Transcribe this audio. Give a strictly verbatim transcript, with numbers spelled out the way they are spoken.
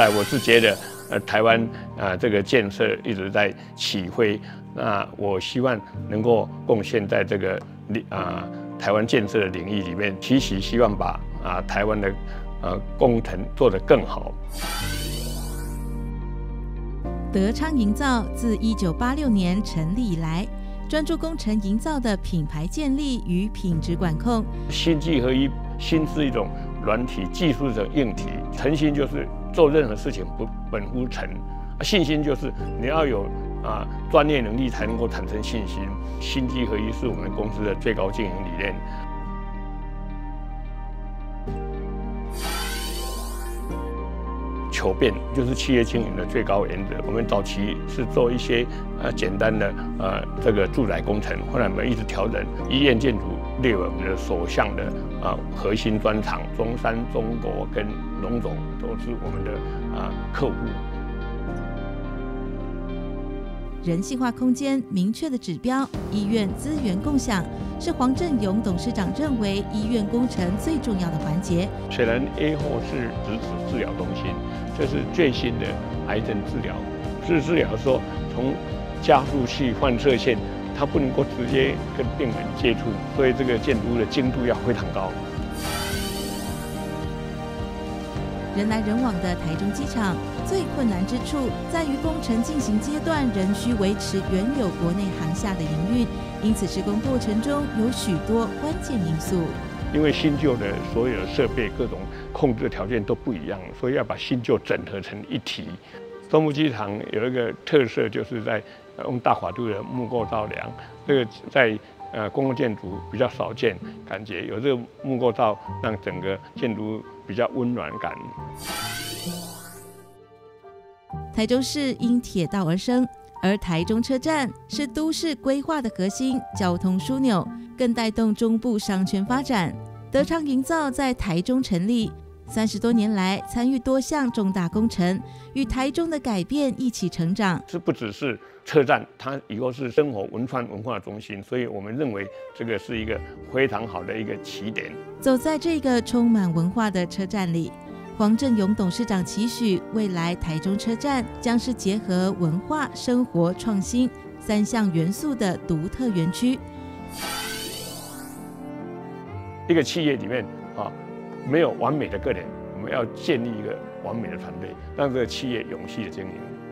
来我是觉得，呃，台湾啊、呃、这个建设一直在起飞，那我希望能够贡献在这个啊、呃、台湾建设的领域里面，期许希望把啊、呃、台湾的呃工程做得更好。 德昌营造自一九八六年成立以来，专注工程营造的品牌建立与品质管控。 心技合一，心是一种软体，技术是硬体。诚心就是做任何事情不本乎诚，信心就是你要有啊专业能力才能够产生信心。心技合一是我们公司的最高经营理念。求变就是企业经营的最高原则。我们早期是做一些呃简单的呃这个住宅工程，后来我们一直调整医院建筑列为我们的首项的啊、呃、核心专长。中山、中国跟荣总都是我们的啊、呃、客户。 人性化空间明确的指标，医院资源共享是黄振勇董事长认为医院工程最重要的环节。 虽然 A 后是直指治疗中心，这是最新的癌症治疗。是治疗说从加速器、放射线，它不能够直接跟病人接触，所以这个建筑物的精度要非常高。 人来人往的台中机场，最困难之处在于工程进行阶段仍需维持原有国内航厦的营运，因此施工过程中有许多关键因素。 因为新旧的所有的设备、各种控制条件都不一样，所以要把新旧整合成一体。中部机场有一个特色，就是在用大法度的木构造梁，这个在呃公共建筑比较少见，感觉有这个木构造让整个建筑比较温暖感。 台中市因铁道而生，而台中车站是都市规划的核心交通枢纽，更带动中部商圈发展。德昌营造在台中成立三十多年来，参与多项重大工程，与台中的改变一起成长。 这不只是车站，它以后是生活文创文化中心，所以我们认为这个是一个非常好的一个起点。 走在这个充满文化的车站里，黄振勇董事长期许未来台中车站将是结合文化、生活、创新三项元素的独特园区。 一个企业里面啊，没有完美的个人，我们要建立一个完美的团队，让这个企业永续的经营。